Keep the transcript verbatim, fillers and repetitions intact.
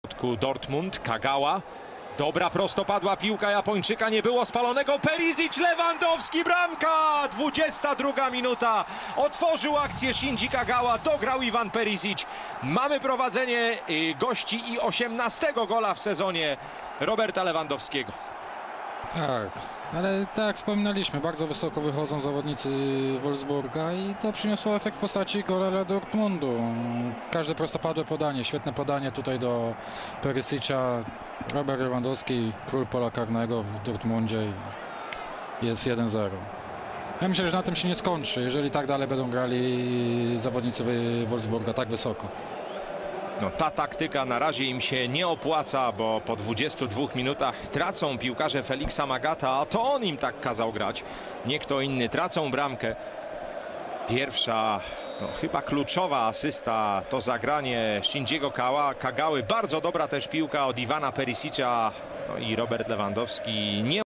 Dortmund, Kagawa. Dobra prostopadła piłka Japończyka, nie było spalonego. Perisic, Lewandowski, bramka! dwudziesta druga minuta. Otworzył akcję Shinji Kagawa, dograł Iwan Perisic. Mamy prowadzenie gości i osiemnastego gola w sezonie Roberta Lewandowskiego. Tak, ale tak jak wspominaliśmy, bardzo wysoko wychodzą zawodnicy Wolfsburga i to przyniosło efekt w postaci gola dla Dortmundu. Każde prostopadłe podanie, świetne podanie tutaj do Perisic'a. Robert Lewandowski, król pola karnego w Dortmundzie i jest jeden zero. Ja myślę, że na tym się nie skończy, jeżeli tak dalej będą grali zawodnicy Wolfsburga tak wysoko. No, ta taktyka na razie im się nie opłaca, bo po dwudziestu dwóch minutach tracą piłkarze Feliksa Magata, a to on im tak kazał grać, nie kto inny. Tracą bramkę. Pierwsza, no, chyba kluczowa asysta to zagranie Shinjiego Kagały. Bardzo dobra też piłka od Iwana Perisic'a, no i Robert Lewandowski nie